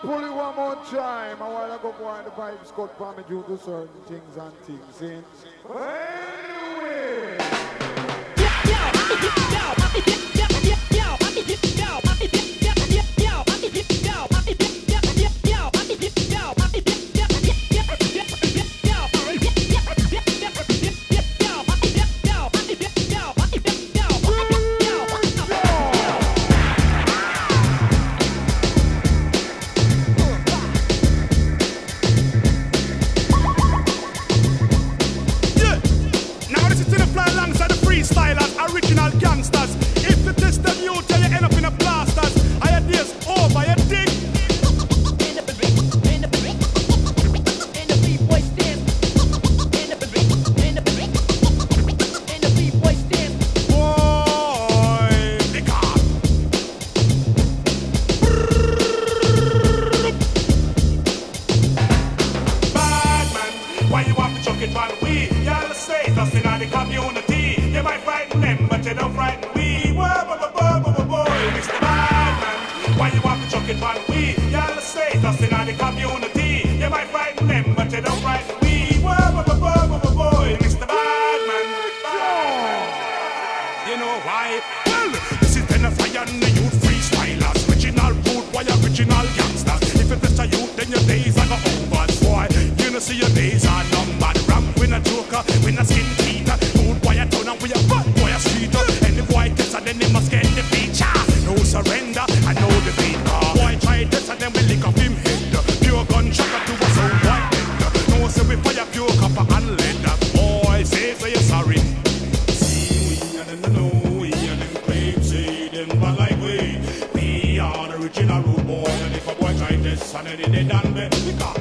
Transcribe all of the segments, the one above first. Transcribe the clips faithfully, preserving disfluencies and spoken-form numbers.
pull it one more time. A while ago, boy, the vibes got for me due to certain things and things. See? Anyway. Original gangsters. If you test them, you tell you end up in a blasters. I had this over your dick. In the brick, in the brick, in the B-boy stand. In the brick, in the brick, in the B-boy stand. Boy, lick up. Bad man, why you want to chuck it on we? Y'all say nothing on the community. You might frighten them, but you don't frighten we. Whoa, whoa, whoa, whoa, whoa, whoa. Mister Badman, why you want to chuck it on we? Y'all say nothing on the community. You might frighten them, but you don't frighten we. Whoa, whoa, whoa, whoa, whoa, whoa. Mister Badman, you know why? Well, this is Tenafly and the youth freestylers. Original food, why original gangsters? If you test a youth, then your days are go over, boy. You know see your days are numbered. Ramp with a joker, with a skin teeter. Food boy a town and we a bad boy a street up. And the boy test and then they must get the feature. No surrender, I know the beat. Uh, boy try test and then we lick off him head. Pure gunshot to a sound white head. No say we fire pure copper and lead. Boy say say you're sorry. See we and them know we and them claim say them bad like we. We are the original rude boy. And if a boy try test and then they done bet.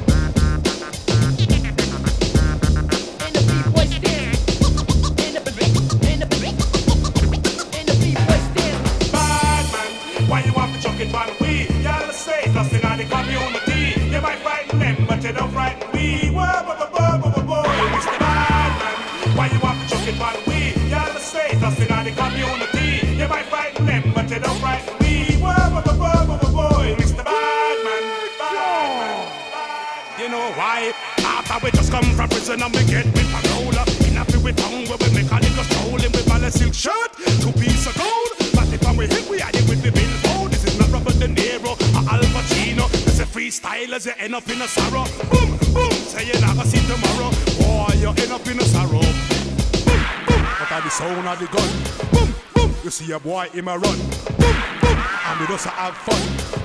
Nothing on the community. You might frighten them, but you don't frighten we. Whoa, whoa, whoa, whoa, whoa, whoa, whoa. Mister Badman, why you want to chuck it on we? Y'all say nothing on the community. You might frighten them, but you don't frighten we. Whoa, whoa, whoa, whoa, whoa, whoa. Mister Badman, Badman, you know why? After we just come from prison and we get with parole. In a with tongue where we make a little strolling with a silk shirt, two piece of gold. But if I'm with him, we are it with the billboard. This is not Robert De Niro or Al Pacino. This is freestylers, you end up in a sorrow. Boom, boom, say you never see tomorrow. Boy, you end up in a sorrow. Boom, boom, but at the sound of the gun. Boom, boom, you see a boy in a run. Boom, boom, and we just have fun.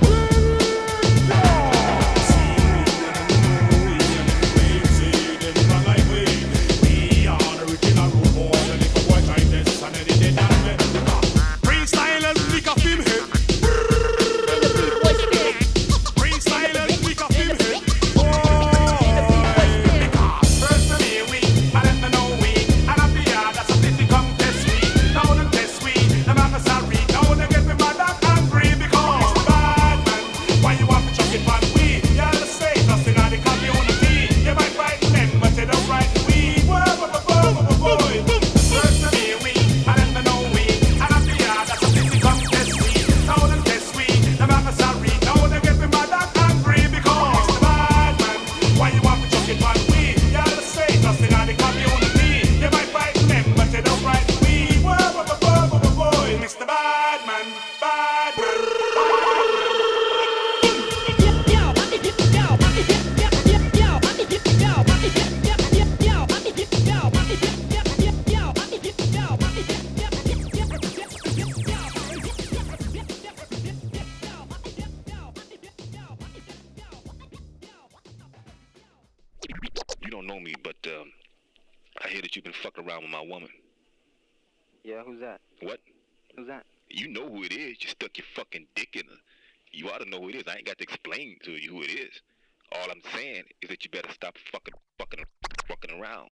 Yeah, who's that? What? Who's that? You know who it is. You stuck your fucking dick in her. You ought to know who it is. I ain't got to explain to you who it is. All I'm saying is that you better stop fucking, fucking, fucking around.